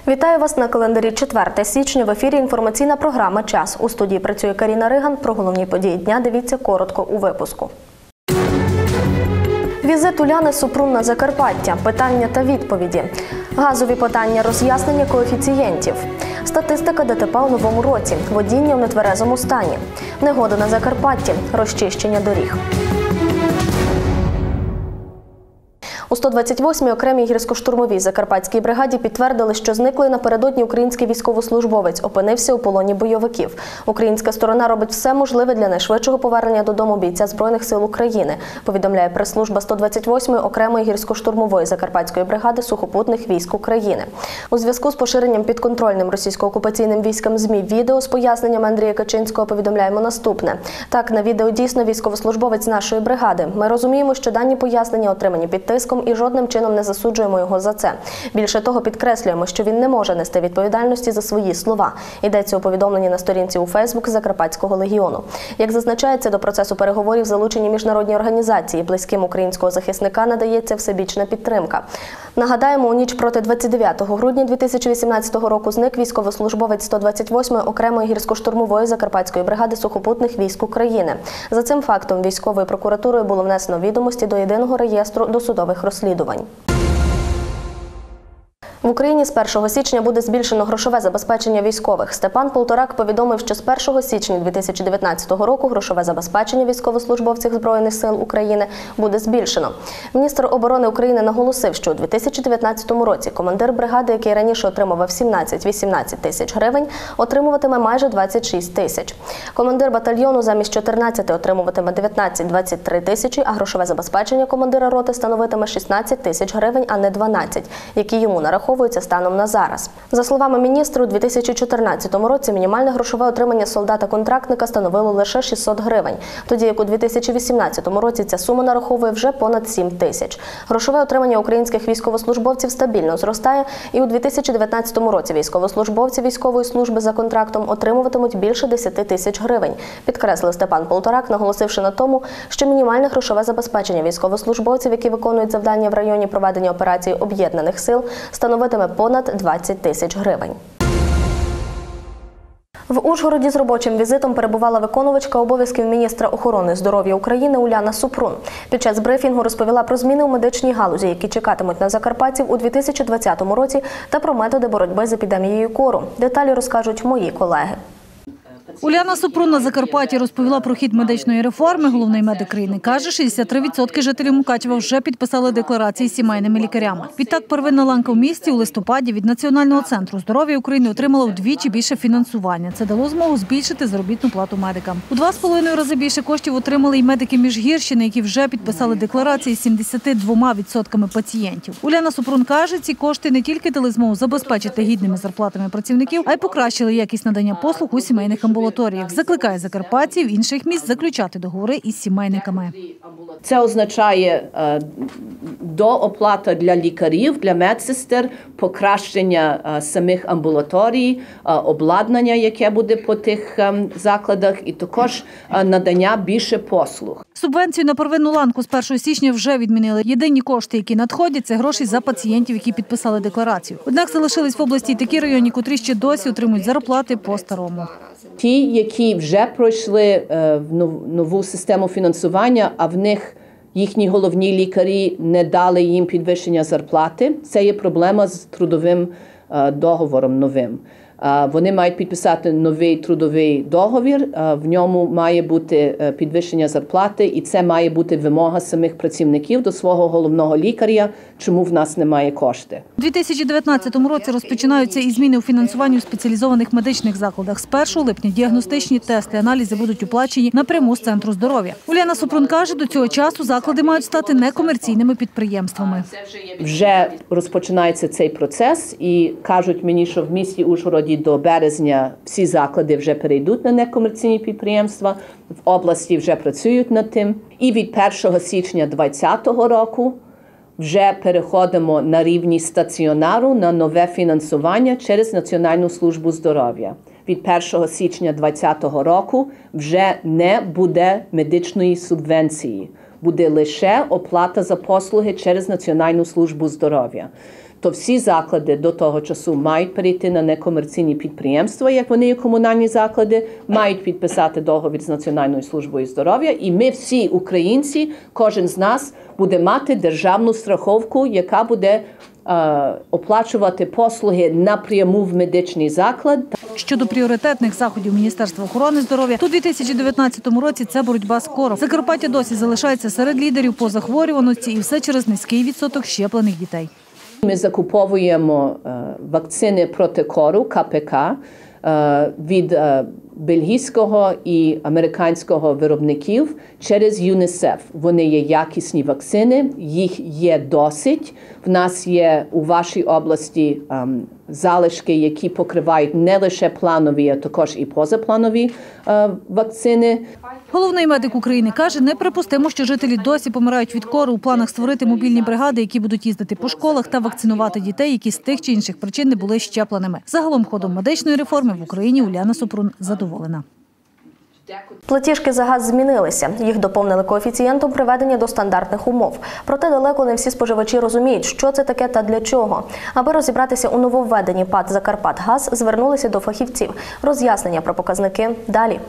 Вітаю вас на календарі 4 січня. В ефірі інформаційна програма «Час». У студії працює Каріна Риган. Про головні події дня дивіться коротко у випуску. Візит Уляни Супрун на Закарпаття. Питання та відповіді. Газові питання, роз'яснення коефіцієнтів. Статистика ДТП у новому році. Водіння в нетверезому стані. Негода на Закарпатті. Розчищення доріг. У 128-й окремій гірсько-штурмовій закарпатській бригаді підтвердили, що зниклий напередодні український військовослужбовець опинився у полоні бойовиків. Українська сторона робить все можливе для найшвидшого повернення додому бійця Збройних сил України, повідомляє прес-служба 128-ї окремої гірсько-штурмової закарпатської бригади сухопутних військ України. У зв'язку з поширенням підконтрольним російсько-окупаційним військам ЗМІ відео з поясненнями Андрія Качинського повідомляємо наступне. Так, на відео дійсно військовослужбовець нашої бригади. Ми розуміємо, що дані пояснення отримані під тиском і жодним чином не засуджуємо його за це. Більше того, підкреслюємо, що він не може нести відповідальності за свої слова. Йдеться у повідомленні на сторінці у Фейсбук Закарпатського легіону. Як зазначається, до процесу переговорів залучені міжнародні організації. Близьким українського захисника надається всебічна підтримка. Нагадаємо, у ніч проти 29 грудня 2018 року зник військовослужбовець 128-ї окремої гірсько-штурмової закарпатської бригади сухопутних військ України. За цим фактом військовою прокуратурою було внесено відомості до єдиного реєстру досудових розслідувань. В Україні з 1 січня буде збільшено грошове забезпечення військових. Степан Полторак повідомив, що з 1 січня 2019 року грошове забезпечення військовослужбовців Збройних сил України буде збільшено. Міністр оборони України наголосив, що у 2019 році командир бригади, який раніше отримував 17-18 тисяч гривень, отримуватиме майже 26 тисяч. Командир батальйону замість 14 отримуватиме 19-23 тисячі, а грошове забезпечення командира роти становитиме 16 тисяч гривень, а не 12, які йому нараховують станом на зараз. За словами міністра, у 2014 році мінімальне грошове отримання солдата-контрактника становило лише 600 гривень, тоді як у 2018 році ця сума нараховує вже понад 7 тисяч. Грошове отримання українських військовослужбовців стабільно зростає, і у 2019 році військовослужбовці військової служби за контрактом отримуватимуть більше 10 тисяч гривень, підкреслив Степан Полторак, наголосивши на тому, що мінімальне грошове забезпечення військовослужбовців, які виконують завдання в районі проведення операції Об'єднаних сил, становитиме понад 20 тисяч гривень. В Ужгороді з робочим візитом перебувала виконувачка обов'язків міністра охорони здоров'я України Уляна Супрун. Під час брифінгу розповіла про зміни у медичній галузі, які чекатимуть на закарпатців у 2020 році, та про методи боротьби з епідемією кору. Деталі розкажуть мої колеги. Уляна Супрун на Закарпатті розповіла про хід медичної реформи. Головний медик країни каже, 63% жителів Мукачева вже підписали декларації з сімейними лікарями. Відтак, первинна ланка в місті у листопаді від Національного центру здоров'я України отримала вдвічі більше фінансування. Це дало змогу збільшити заробітну плату медикам. У 2,5 рази більше коштів отримали й медики Міжгірщини, які вже підписали декларації з 72% пацієнтів. Уляна Супрун каже, ці кошти не тільки дали змогу забезпечити гідними зарплатами працівників, а й покращили якість надання послуг у сімейних амбулаторіях. Закликає закарпатців інших міст заключати договори із сімейниками. Це означає дооплата для лікарів, для медсестер, покращення самих амбулаторій, обладнання, яке буде по тих закладах, і також надання більше послуг. Субвенцію на первинну ланку з 1 січня вже відмінили. Єдині кошти, які надходять, це гроші за пацієнтів, які підписали декларацію. Однак залишились в області й такі райони, котрі ще досі отримують зарплати по-старому. Ті, які вже пройшли в нову систему фінансування, а в них їхні головні лікарі не дали їм підвищення зарплати, це є проблема з трудовим договором новим. Вони мають підписати новий трудовий договір, в ньому має бути підвищення зарплати, і це має бути вимога самих працівників до свого головного лікаря, чому в нас немає коштів. У 2019 році розпочинаються і зміни у фінансуванні у спеціалізованих медичних закладах. З 1 липня діагностичні тести, аналізи будуть оплачені напряму з Центру здоров'я. Уляна Супрун каже, до цього часу заклади мають стати некомерційними підприємствами. Вже розпочинається цей процес і кажуть мені, що в місті Ужгороді до березня всі заклади вже перейдуть на некомерційні підприємства, в області вже працюють над тим. І від 1 січня 2020 року вже переходимо на рівні стаціонару на нове фінансування через Національну службу здоров'я. Від 1 січня 2020 року вже не буде медичної субвенції. Буде лише оплата за послуги через Національну службу здоров'я. то всі заклади до того часу мають перейти на некомерційні підприємства, як вони є комунальні заклади, мають підписати договір з Національною службою здоров'я, і ми всі українці, кожен з нас буде мати державну страховку, яка буде оплачувати послуги напряму в медичний заклад. Щодо пріоритетних заходів Міністерства охорони здоров'я, то у 2019 році це боротьба з кором. Закарпаття досі залишається серед лідерів по захворюваності і все через низький відсоток щеплених дітей. Ми закуповуємо вакцини проти кору, КПК, від бельгійського і американського виробників через ЮНІСЕФ. Вони є якісні вакцини, їх є досить. В нас є у вашій області залишки, які покривають не лише планові, а також і позапланові вакцини. Головний медик України каже, неприпустимо, що жителі досі помирають від кору. У планах створити мобільні бригади, які будуть їздити по школах та вакцинувати дітей, які з тих чи інших причин не були щепленими. Загалом ходом медичної реформи в Україні Уляна Супрун задоволена. Платіжки за газ змінилися. Їх доповнили коефіцієнтом приведення до стандартних умов. Проте далеко не всі споживачі розуміють, що це таке та для чого. Аби розібратися у нововведенні ПАТ «Закарпатгаз», звернулися до фахівців. Роз'яснення про показники далі.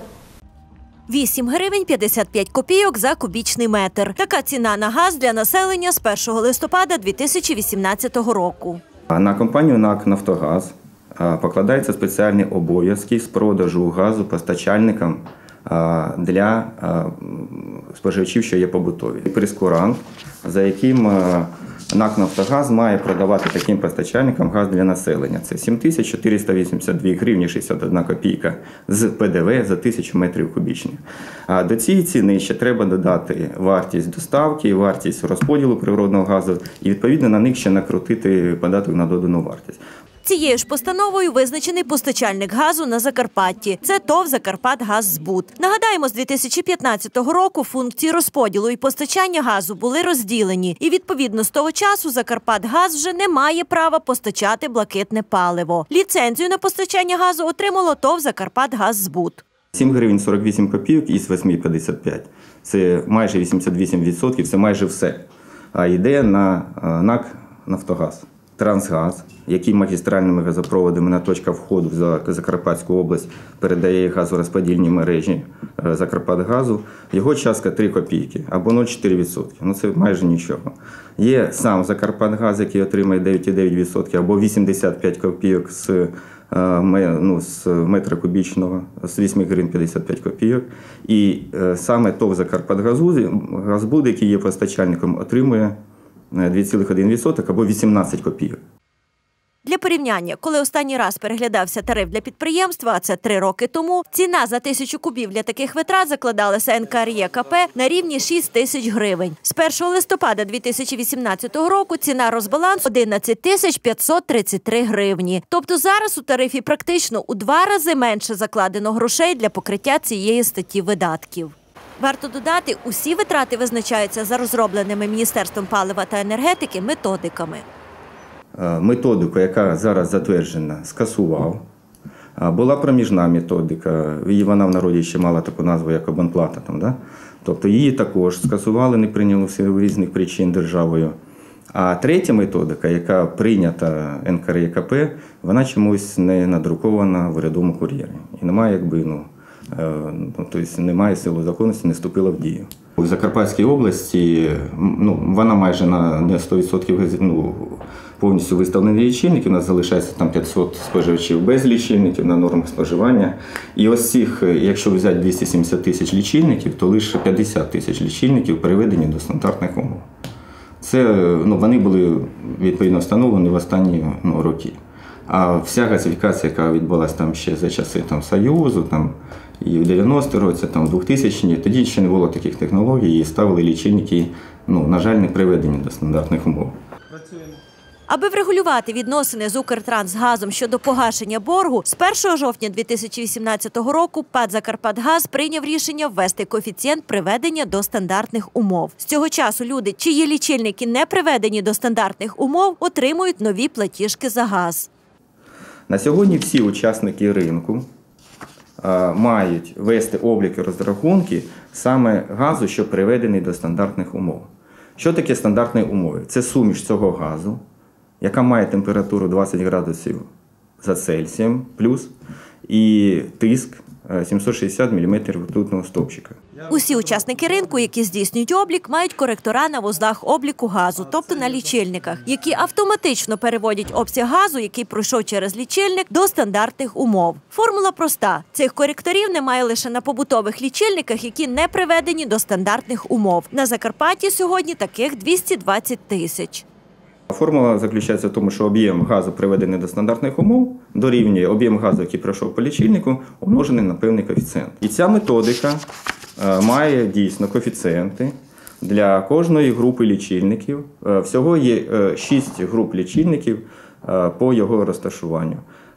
8 гривень 55 копійок за кубічний метр. Така ціна на газ для населення з 1 листопада 2018 року. На компанію НАК «Нафтогаз» покладаються спеціальні обов'язки з продажу газу постачальникам для споживачів, що є побутові. Прескурант, за яким НАК «Нафтогаз» має продавати таким постачальникам газ для населення. Це 7482 гривні 61 копійка з ПДВ за 1000 метрів кубічних. А до цієї ціни ще треба додати вартість доставки, вартість розподілу природного газу і відповідно на них ще накрутити податок на додану вартість. Цією ж постановою визначений постачальник газу на Закарпатті. Це ТОВ «Закарпатгаззбут». Нагадаємо, з 2015 року функції розподілу і постачання газу були розділені. І відповідно з того часу Закарпатгаз вже не має права постачати блакитне паливо. Ліцензію на постачання газу отримало ТОВ «Закарпатгаззбут». 7 гривень 48 копійок із 8,55. Це майже 88%, це майже все. А йде на НАК «Нафтогаз». Трансгаз, який магістральними газопроводами на точках входу в Закарпатську область передає газорозподільні мережі Закарпатгазу, його частка 3 копійки або 0,4%. Ну це майже нічого. Є сам Закарпатгаз, який отримає 9,9% або 85 копійок з метра кубічного, з 8 гривень 55 копійок. І саме ТОВ «Закарпатгазбуд», який є постачальником, отримує 2,1% або 18 копійок. Для порівняння, коли останній раз переглядався тариф для підприємства, а це 3 роки тому, ціна за 1000 кубів для таких витрат закладалася НКРЕКП на рівні 6 тисяч гривень. З 1 листопада 2018 року ціна розбалансу – 11 533 гривні. Тобто зараз у тарифі практично у 2 рази менше закладено грошей для покриття цієї статті видатків. Варто додати, усі витрати визначаються за розробленими Міністерством палива та енергетики методиками. Методику, яка зараз затверджена, скасував. Була проміжна методика, і вона в народі ще мала таку назву, як абонплата. Тобто її також скасували, не прийняли в силу різних причин державою. А третя методика, яка прийнята НКРЕКП, вона чомусь не надрукована в урядовому кур'єрі. І немає, тобто немає сили законності, не вступила в дію. У Закарпатській області вона майже на 100% повністю виставлені лічильники. У нас залишається там 500 споживачів без лічильників на нормах споживання. І ось цих, якщо взяти 270 тисяч лічильників, то лише 50 тисяч лічильників переведені до стандартних умов. Це вони були відповідно встановлені в останні роки. А вся газифікація, яка відбулася там ще за часи Союзу, і в 90-ті році, в 2000-ті, тоді ще не було таких технологій і ставили лічильники, на жаль, не приведені до стандартних умов. Аби врегулювати відносини з Укртрансгазом щодо погашення боргу, з 1 жовтня 2018 року ПАТ «Закарпатгаз» прийняв рішення ввести коефіцієнт приведення до стандартних умов. З цього часу люди, чиї лічильники не приведені до стандартних умов, отримують нові платіжки за газ. На сьогодні всі учасники ринку мають вести обліки розрахунки саме газу, що приведений до стандартних умов. Що таке стандартні умови? Це суміш цього газу яка має температуру 20 градусів за Цельсієм плюс і тиск 760 мм ртутного стовпчика. Усі учасники ринку, які здійснюють облік, мають коректора на вузлах обліку газу, тобто на лічильниках, які автоматично переводять обсяг газу, який пройшов через лічильник, до стандартних умов. Формула проста. Цих коректорів немає лише на побутових лічильниках, які не приведені до стандартних умов. На Закарпатті сьогодні таких 220 тисяч. Формула заключається в тому, що об'єм газу, приведений до стандартних умов, дорівнює об'єм газу, який пройшов по лічильнику, умножений на певний коефіцієнт. І ця методика має дійсно коефіцієнти для кожної групи лічильників. Всього є 6 груп лічильників по його розташуванню.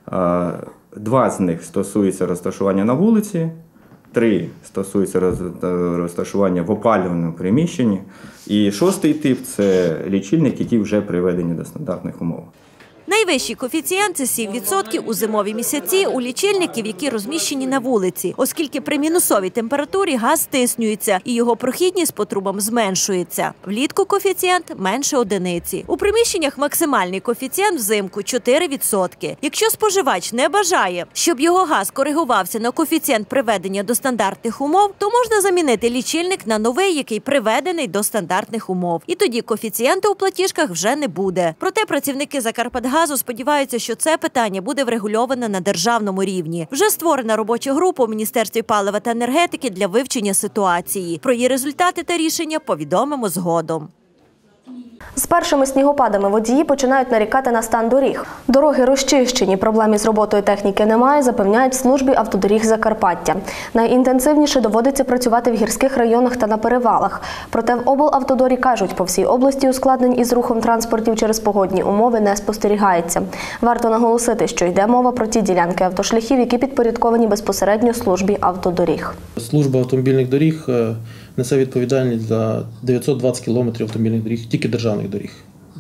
2 з них стосуються розташування на вулиці, 3 стосуються розташування в опалювальному приміщенні. І 6-й тип – це лічильники, які вже приведені до стандартних умов. Найвищий коефіцієнт – це 7% у зимові місяці у лічильників, які розміщені на вулиці, оскільки при мінусовій температурі газ стиснюється і його прохідність по трубам зменшується. Влітку коефіцієнт менше 1. У приміщеннях максимальний коефіцієнт взимку – 4%. Якщо споживач не бажає, щоб його газ коригувався на коефіцієнт приведення до стандартних умов, то можна замінити лічильник на новий, який приведений до стандартних умов. І тоді коефіцієнту у платіжках вже не буде. Проте працівники Закарпатгазу сподіваються, що це питання буде врегульоване на державному рівні. Вже створена робоча група у Міністерстві палива та енергетики для вивчення ситуації. Про її результати та рішення повідомимо згодом. З першими снігопадами водії починають нарікати на стан доріг. Дороги розчищені, проблем із роботою техніки немає, запевняють в службі автодоріг Закарпаття. Найінтенсивніше доводиться працювати в гірських районах та на перевалах. Проте в облавтодорі кажуть, по всій області ускладнень із рухом транспортів через погодні умови не спостерігається. Варто наголосити, що йде мова про ті ділянки автошляхів, які підпорядковані безпосередньо службі автодоріг. Служба автомобільних доріг несе відповідальність за 920 кілометрів автомобільних доріг, тільки державних доріг.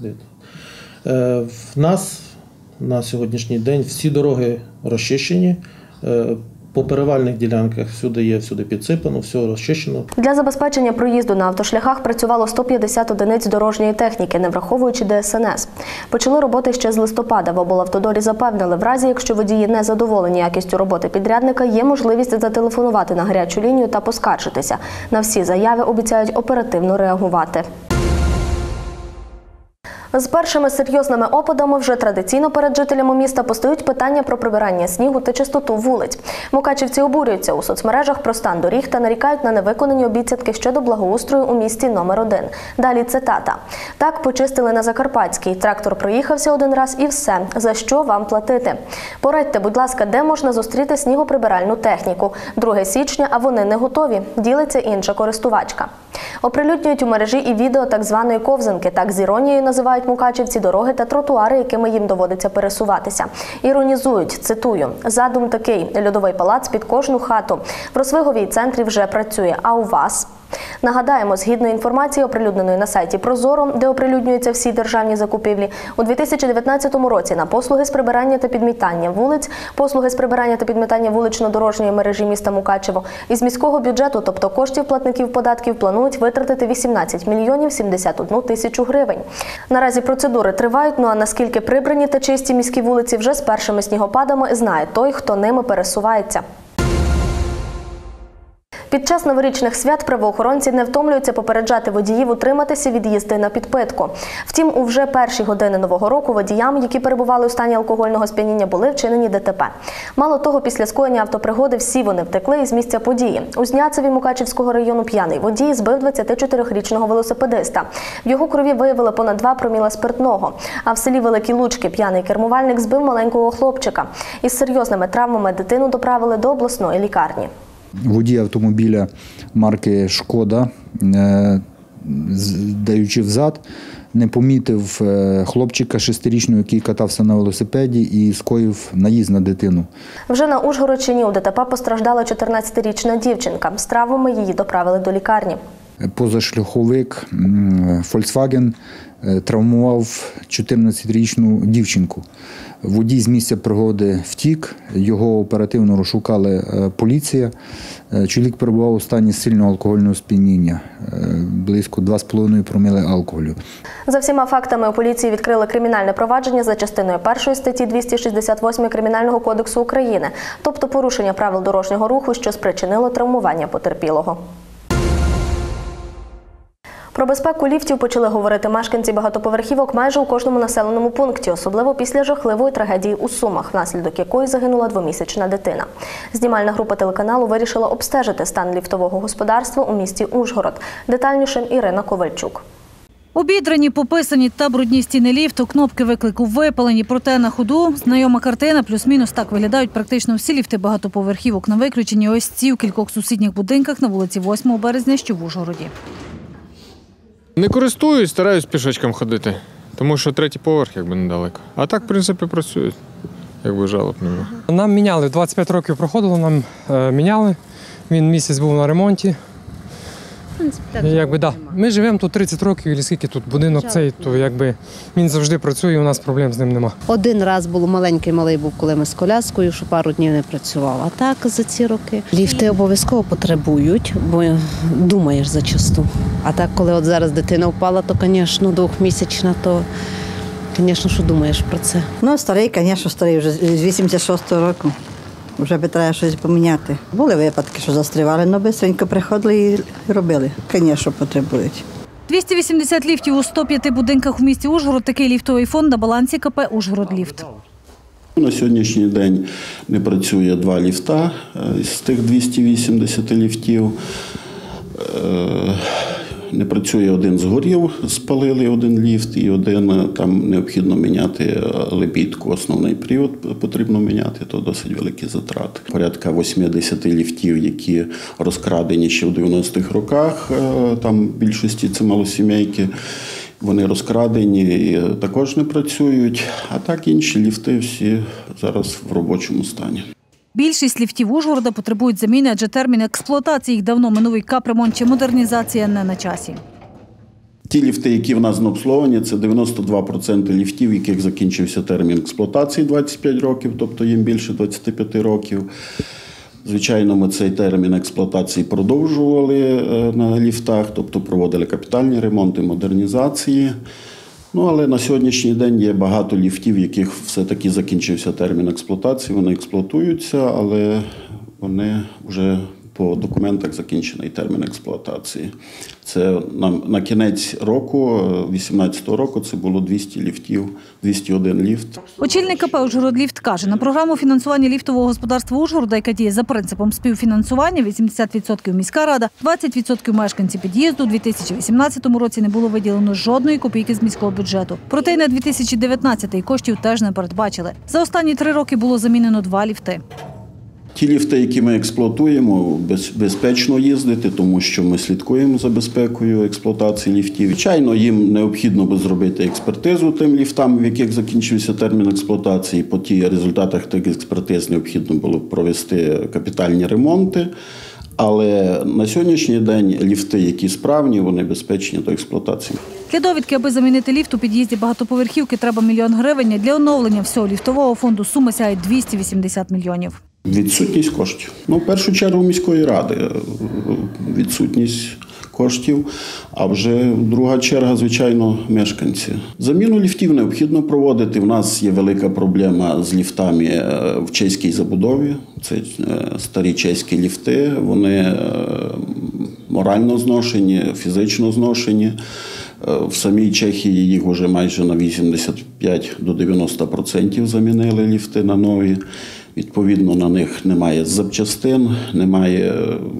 В нас на сьогоднішній день всі дороги розчищені. По перевальних ділянках всюди підсипано, все розчищено. Для забезпечення проїзду на автошляхах працювало 150 одиниць дорожньої техніки, не враховуючи ДСНС. Почали роботи ще з листопада. В облавтодорі запевнили, в разі, якщо водії не задоволені якістю роботи підрядника, є можливість зателефонувати на гарячу лінію та поскаржитися. На всі заяви обіцяють оперативно реагувати. З першими серйозними опадами вже традиційно перед жителями міста постають питання про прибирання снігу та чистоту вулиць. Мукачівці обурюються у соцмережах про стан доріг та нарікають на невиконані обіцянки щодо благоустрою у місті номер 1. Далі цитата. «Так почистили на Закарпатській. Трактор проїхався один раз і все. За що вам платити? Порадьте, будь ласка, де можна зустріти снігоприбиральну техніку? 2 січня, а вони не готові», – ділиться інша користувачка. Оприлюднюють у мережі і відео так званої ковзанки. Так з іронією називають мукачівці дороги та тротуари, якими їм доводиться пересуватися. Іронізують, цитую, «Задум такий – льодовий палац під кожну хату. В Росвиговій центрі вже працює. А у вас?» Нагадаємо, згідно інформації, оприлюдненої на сайті Прозоро, де оприлюднюються всі державні закупівлі, у 2019 році на послуги з прибирання та підмітання вулиць, послуги з прибирання та підмітання вулично-дорожньої мережі міста Мукачево із міського бюджету, тобто коштів платників податків, планують витратити 18 мільйонів 71 тисячу гривень. Наразі процедури тривають, а наскільки прибрані та чисті міські вулиці вже з першими снігопадами знає той, хто ними пересувається. Під час новорічних свят правоохоронці не втомлюються попереджати водіїв утриматися від їзди на підпитку. Втім, у вже перші години Нового року водіям, які перебували у стані алкогольного сп'яніння, були вчинені ДТП. Мало того, після скоєння автопригоди всі вони втекли із місця події. У Зняцеві Мукачівського району п'яний водій збив 24-річного велосипедиста. В його крові виявили понад 2 проміла спиртного. А в селі Великі Лучки п'яний кермувальник збив маленького хлопчика. Із серйозними травмами дитину доправили до обласної лікарні. Водій автомобіля марки «Шкода», даючи взад, не помітив хлопчика 6-річного, який катався на велосипеді і скоїв наїзд на дитину. Вже на Ужгородщині у ДТП постраждала 14-річна дівчинка. З травмами її доправили до лікарні. Позашляховик Volkswagen травмував 14-річну дівчинку. Водій з місця пригоди втік, його оперативно розшукали поліція. Чоловік перебував у стані сильного алкогольного сп'яніння, близько 2,5 проміли алкоголю. За всіма фактами у поліції відкрили кримінальне провадження за частиною 1 статті 268 Кримінального кодексу України, тобто порушення правил дорожнього руху, що спричинило травмування потерпілого. Про безпеку ліфтів почали говорити мешканці багатоповерхівок майже у кожному населеному пункті, особливо після жахливої трагедії у Сумах, внаслідок якої загинула 2-місячна дитина. Знімальна група телеканалу вирішила обстежити стан ліфтового господарства у місті Ужгород. Детальніше Ірина Ковальчук. Обідрані, пописані та брудні стіни ліфту, кнопки виклику випалені, проте на ходу знайома картина, плюс-мінус так виглядають практично всі ліфти багатоповерхівок, на виключенні ось ці у кількох сусідніх будинках на вулиці 8 березня, що в Ужгороді. Не користуюсь, стараюсь пішечком ходити, тому що 3-й поверх якби недалеко. А так, в принципі, працюють, якби жалоб немає. Нам міняли, 25 років проходило, нам міняли, він місяць був на ремонті. Ми живемо тут 30 років, і скільки тут будинок цей, то якби він завжди працює, у нас проблем з ним нема. Один раз було малий був, коли ми з коляскою, що пару днів не працював. А так за ці роки ліфти обов'язково потребують, бо думаєш зачасту. А так, коли от зараз дитина впала, то, звісно, 2-місячна, то, звісно, що думаєш про це. Ну, старий, звісно, старий, вже з 86-го року. Вже би треба щось поміняти. Були випадки, що застрівали, але швидко приходили і робили. Звісно, потребують. 280 ліфтів у 105 будинках у місті Ужгород. Такий ліфтовий фонд на балансі КП «Ужгородліфт». На сьогоднішній день не працює 2 ліфта з тих 280 ліфтів. Не працює один, згорів, спалили один ліфт і один, там необхідно міняти лебідку. Основний привод потрібно міняти, то досить великі затрати. Порядка 80 ліфтів, які розкрадені ще в 90-х роках, там в більшості це малосімейки, вони розкрадені і також не працюють. А так інші ліфти всі зараз в робочому стані. Більшість ліфтів Ужгорода потребують заміни, адже термін експлуатації їх давно минув, і капремонт чи модернізація не на часі. Ті ліфти, які в нас на обслуговуванні, це 92% ліфтів, яких закінчився термін експлуатації 25 років, тобто їм більше 25 років. Звичайно, ми цей термін експлуатації продовжували на ліфтах, тобто проводили капітальні ремонти, модернізації. Ну, але на сьогоднішній день є багато ліфтів, яких все-таки закінчився термін експлуатації. Вони експлуатуються, але вони вже по документах закінчений термін експлуатації. Це на кінець року, 2018 року, це було 200 ліфтів, 201 ліфт. Очільник КП «Ужгородліфт» каже, на програму фінансування ліфтового господарства Ужгорода, яка діє за принципом співфінансування, 80% міська рада, 20% мешканці під'їзду, у 2018 році не було виділено жодної копійки з міського бюджету. Проте й на 2019 коштів теж не передбачили. За останні 3 роки було замінено 2 ліфти. Ті ліфти, які ми експлуатуємо, безпечно їздити, тому що ми слідкуємо за безпекою експлуатації ліфтів. Звичайно, їм необхідно зробити експертизу тим ліфтам, в яких закінчився термін експлуатації. По ті результатах тих експертиз необхідно було провести капітальні ремонти. Але на сьогоднішній день ліфти, які справні, вони безпечні до експлуатації. Для довідки, аби замінити ліфт у під'їзді багатоповерхівки, треба 1 мільйон гривень. Для оновлення всього ліфтового фонду сума сягає 280 мільйонів. Відсутність коштів. В першу чергу міської ради відсутність коштів, а вже друга черга, звичайно, мешканці. Заміну ліфтів необхідно проводити. У нас є велика проблема з ліфтами в чеській забудові. Це старі чеські ліфти, вони морально зношені, фізично зношені. В самій Чехії їх вже майже на 85 до 90% замінили ліфти на нові. Відповідно, на них немає запчастин, немає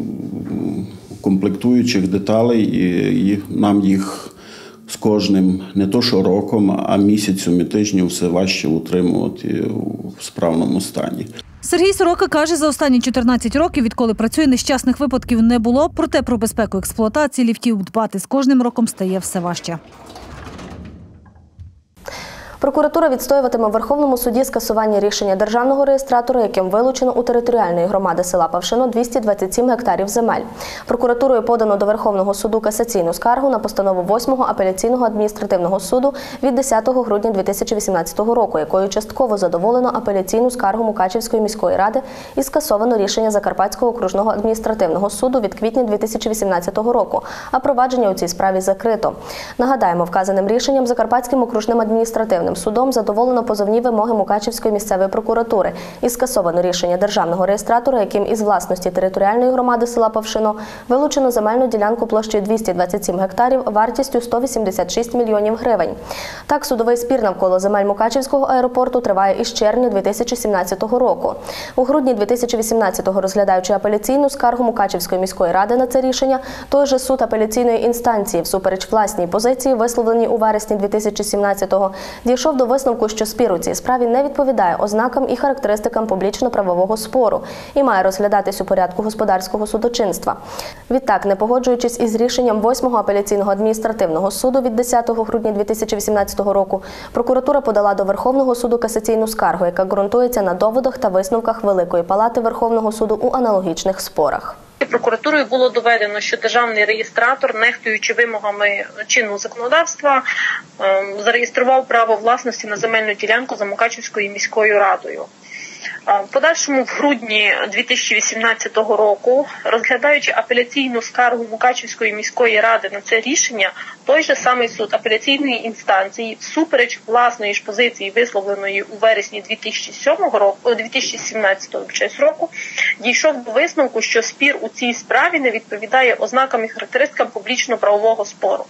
комплектуючих деталей, і нам їх з кожним не то що роком, а місяцем і тижнем все важче утримувати в справному стані. Сергій Сорока каже, за останні 14 років, відколи працює, нещасних випадків не було. Проте про безпеку експлуатації ліфтів дбати з кожним роком стає все важче. Прокуратура відстоюватиме в Верховному суді скасування рішення державного реєстратора, яким вилучено у територіальної громади села Павшино 227 гектарів земель. Прокуратурою подано до Верховного суду касаційну скаргу на постанову 8-го апеляційного адміністративного суду від 10 грудня 2018 року, якою частково задоволено апеляційну скаргу Мукачівської міської ради і скасовано рішення Закарпатського окружного адміністративного суду від квітня 2018 року, а провадження у цій справі закрито. Нагадаємо, вказаним рішенням Закарпатським окружним адміністративним судом задоволено позовні вимоги Мукачівської місцевої прокуратури і скасовано рішення державного реєстратора, яким із власності територіальної громади села Павшино вилучено земельну ділянку площею 227 гектарів вартістю 186 мільйонів гривень. Так, судовий спір навколо земель Мукачівського аеропорту триває із червня 2017 року. У грудні 2018-го, розглядаючи апеляційну скаргу Мукачівської міської ради на це рішення, той же суд апеляційної інстанції, всупереч власній позиції, висловленій у вересні 2017-го, дійшов до висновку, що спір у цій справі не відповідає ознакам і характеристикам публічно-правового спору і має розглядатись у порядку господарського судочинства. Відтак, не погоджуючись із рішенням 8-го апеляційного адміністративного суду від 10 грудня 2018 року, прокуратура подала до Верховного суду касаційну скаргу, яка ґрунтується на доводах та висновках Великої палати Верховного суду у аналогічних спорах. Прокуратурою було доведено, що державний реєстратор, нехтуючи вимогами чинного законодавства, зареєстрував право власності на земельну ділянку за Мукачівською міською радою. В подальшому, в грудні 2018 року, розглядаючи апеляційну скаргу Мукачівської міської ради на це рішення, той же самий суд апеляційної інстанції, всупереч власної ж позиції, висловленої у вересні 2017 року, дійшов до висновку, що спір у цій справі не відповідає ознакам і характеристикам публічно-правового спору.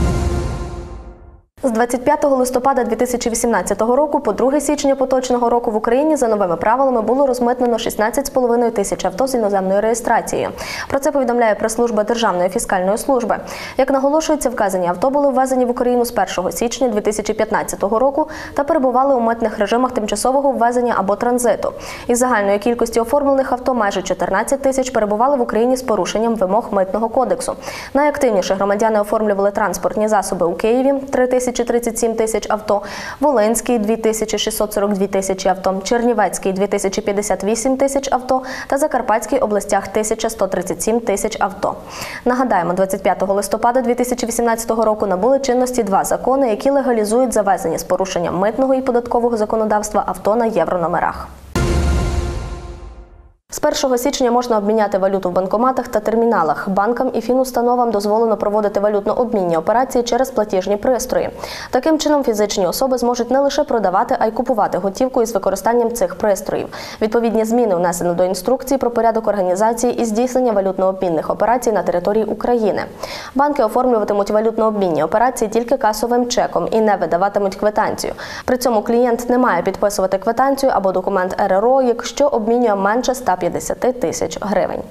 З 25 листопада 2018 року по 2 січня поточного року в Україні за новими правилами було розмитнено 16,5 тисяч авто з іноземною реєстрацією. Про це повідомляє прес-служба Державної фіскальної служби. Як наголошується, вказані авто були ввезені в Україну з 1 січня 2015 року та перебували у митних режимах тимчасового ввезення або транзиту. Із загальної кількості оформлених авто майже 14 тисяч перебували в Україні з порушенням вимог Митного кодексу. Найактивніше громадяни оформлювали транспортні засоби у Києві – 3037 тисяч авто, Волинський – 2642 тисячі авто, Чернівецький – 2058 тисяч авто та Закарпатській областях – 1137 тисяч авто. Нагадаємо, 25 листопада 2018 року набули чинності 2 закони, які легалізують завезення з порушенням митного і податкового законодавства авто на єврономерах. З 1 січня можна обміняти валюту в банкоматах та терміналах. Банкам і фінустановам дозволено проводити валютно-обмінні операції через платіжні пристрої. Таким чином, фізичні особи зможуть не лише продавати, а й купувати готівку із використанням цих пристроїв. Відповідні зміни внесено до інструкції про порядок організації і здійснення валютно-обмінних операцій на території України. Банки оформлюватимуть валютно-обмінні операції тільки касовим чеком і не видаватимуть квитанцію. При цьому клієнт не має підписувати квитанцію або документ РРО, якщо обмінює менше 150 тисяч гривень.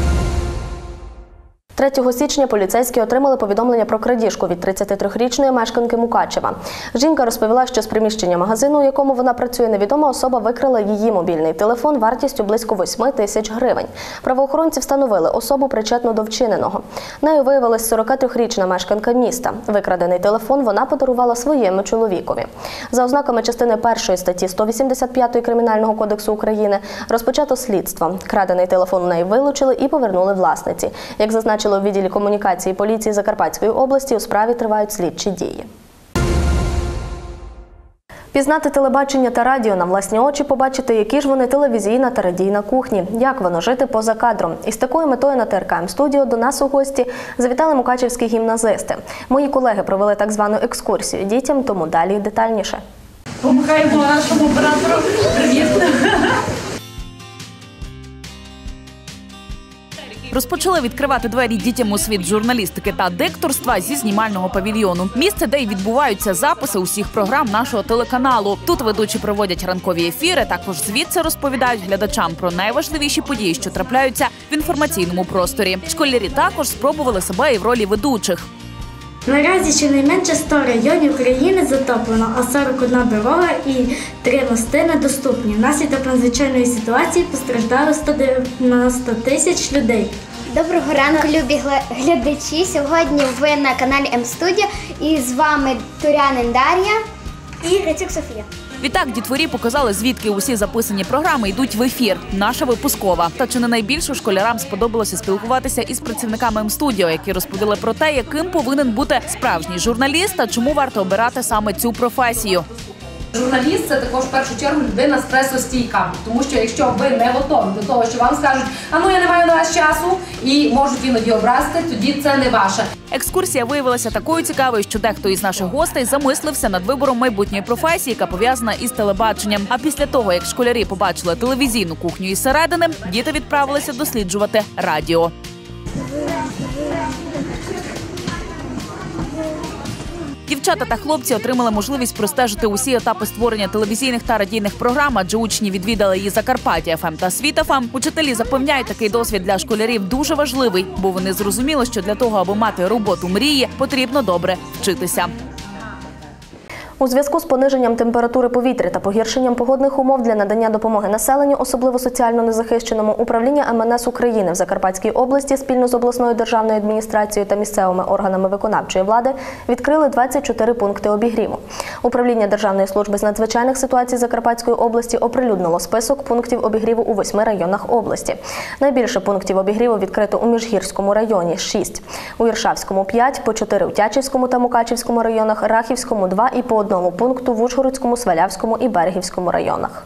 3 січня поліцейські отримали повідомлення про крадіжку від 33-річної мешканки Мукачева. Жінка розповіла, що з приміщення магазину, у якому вона працює, невідома особа викрала її мобільний телефон вартістю близько 8 тисяч гривень. Правоохоронці встановили особу, причетну до вчиненого. Нею виявилась 43-річна мешканка міста. Викрадений телефон вона подарувала своєму чоловікові. За ознаками частини 1 статті 185 Кримінального кодексу України розпочато слідство. Крадений телефон у неї вилучили і повернули власниці. Як зазначили у відділі комунікації поліції Закарпатської області, у справі тривають слідчі дії. Пізнати телебачення та радіо, на власні очі побачити, які ж вони телевізійна та радійна кухні, як воно жити поза кадром. Із такою метою на ТРК М-студіо до нас у гості завітали мукачівські гімназисти. Мої колеги провели так звану екскурсію дітям, тому далі детальніше. Помахаємо нашому оператору. Привіт! Розпочали відкривати двері дітям у світ журналістики та дикторства зі знімального павільйону. Місце, де й відбуваються записи усіх програм нашого телеканалу. Тут ведучі проводять ранкові ефіри, також звідси розповідають глядачам про найважливіші події, що трапляються в інформаційному просторі. Школярі також спробували себе і в ролі ведучих. Наразі щонайменше 100 районів України затоплено, а 41 дорога і 3 мости недоступні. Внаслідок надзвичайної ситуації постраждало 190 тисяч людей. Доброго ранку, любі глядачі. Сьогодні ви на каналі М-студіо і з вами Турянин Дар'я. І Грицюк Софія. Відтак дітворі показали, звідки усі записані програми йдуть в ефір. Наша випускова. Та чи не найбільше школярам сподобалося спілкуватися із працівниками М-студіо, які розповіли про те, яким повинен бути справжній журналіст та чому варто обирати саме цю професію. Журналіст – це також в першу чергу людина стресостійка. Тому що якщо ви не готові до того, що вам скажуть, я не маю на вас часу, і можуть іноді образити, тоді це не ваше. Екскурсія виявилася такою цікавою, що дехто із наших гостей замислився над вибором майбутньої професії, яка пов'язана із телебаченням. А після того, як школярі побачили телевізійну кухню із середини, діти відправилися досліджувати радіо. Дівчата та хлопці отримали можливість простежити усі етапи створення телевізійних та радійних програм, адже учні відвідали її Закарпаття ФМ та Світ ФМ. Учителі запевняють, такий досвід для школярів дуже важливий, бо вони зрозуміли, що для того, аби мати роботу мрії, потрібно добре вчитися. У зв'язку з пониженням температури повітря та погіршенням погодних умов для надання допомоги населенню, особливо соціально незахищеному, управління МНС України в Закарпатській області спільно з обласною державною адміністрацією та місцевими органами виконавчої влади відкрили 24 пункти обігріву. Управління Державної служби з надзвичайних ситуацій Закарпатської області оприлюднило список пунктів обігріву у 8 районах області. Найбільше пунктів обігріву відкрито у Міжгірському районі – 6, у Іршавському – 5, по 4 у Тячівському та Мукачівському районах, Рахівському – 2 і по 1 пункту в Ужгородському, Свалявському і Берегівському районах.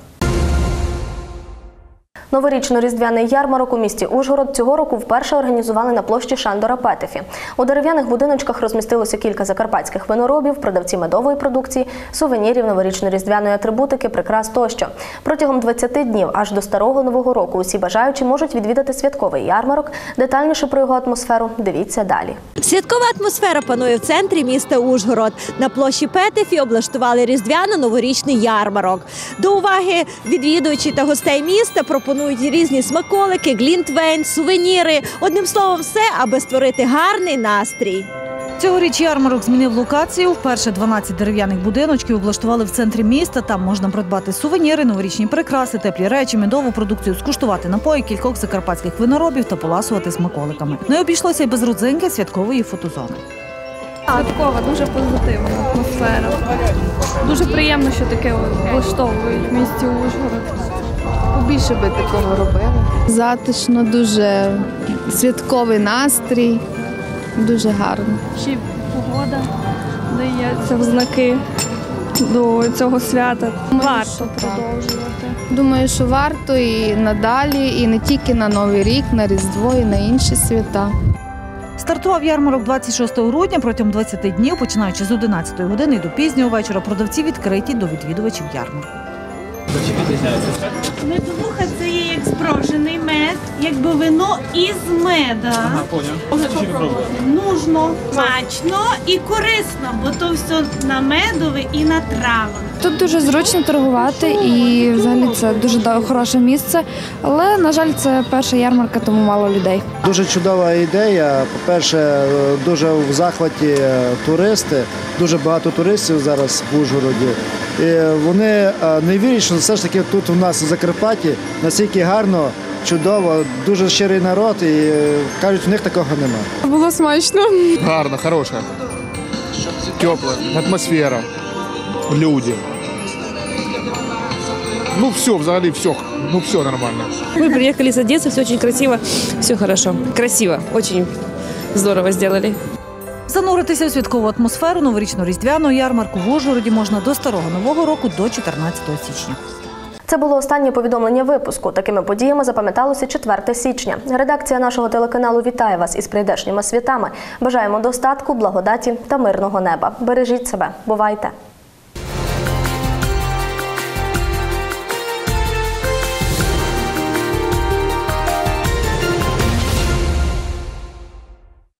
Новорічно-різдвяний ярмарок у місті Ужгород цього року вперше організували на площі Шандора Петефі. У дерев'яних будиночках розмістилося кілька закарпатських виноробів, продавці медової продукції, сувенірів, новорічно-різдвяної атрибутики, прикрас тощо. Протягом 20 днів аж до Старого Нового року усі бажаючі можуть відвідати святковий ярмарок. Детальніше про його атмосферу дивіться далі. Святкова атмосфера панує в центрі міста Ужгород. На площі Петефі облаштували різдвяно-новорічний ярмарок. До уваги відвідувачі та гостей міста пропонують різні смаколики, глінтвейн, сувеніри. Одним словом, все, аби створити гарний настрій. Цьогоріч ярмарок змінив локацію. Вперше 12 дерев'яних будиночків облаштували в центрі міста. Там можна придбати сувеніри, новорічні прикраси, теплі речі, медову продукцію, скуштувати напої кількох закарпатських виноробів та поласувати смаколиками. Не обійшлося й без родзинки святкової фотозони. Святкова, дуже позитивна атмосфера. Дуже приємно, що таке влаштовують в місті Ужгород. Побільше би такого робили. Затишно, дуже святковий настрій, дуже гарно. Ще погода дається в знаки до цього свята. Варто продовжувати. Думаю, що варто і надалі, і не тільки на Новий рік, на Різдво, і на інші свята. Стартував ярмарок 26 грудня. Протягом 20 днів, починаючи з 11 години до пізнього вечора, продавці відкриті до відвідувачів ярмарку. Медовуха – це є як зброжений мед, якби вино із меда. Нужно, смачно і корисно, бо то все на медове і на травах. Тут дуже зручно торгувати і взагалі це дуже хороше місце, але, на жаль, це перша ярмарка, тому мало людей. Дуже чудова ідея. По-перше, дуже в захваті туристи, дуже багато туристів зараз в Ужгороді. І вони не вірять, що все ж таки тут у нас у Закарпатті настільки гарно, чудово, дуже щирий народ і кажуть, в них такого немає. Було смачно. Гарно, хороше, тепле, атмосфера, люди. Ну все, взагалі все, все нормально. Мы приехали с Одессы, все очень красиво, все хорошо. Красиво, очень здорово сделали. Зануритися у святкову атмосферу новорічно-різдвяного ярмарку в Ужгороді можна до Старого Нового року, до 14 січня. Це було останнє повідомлення випуску. Такими подіями запам'яталося 4 січня. Редакція нашого телеканалу вітає вас із прийдешніми святами. Бажаємо достатку, благодаті та мирного неба. Бережіть себе. Бувайте!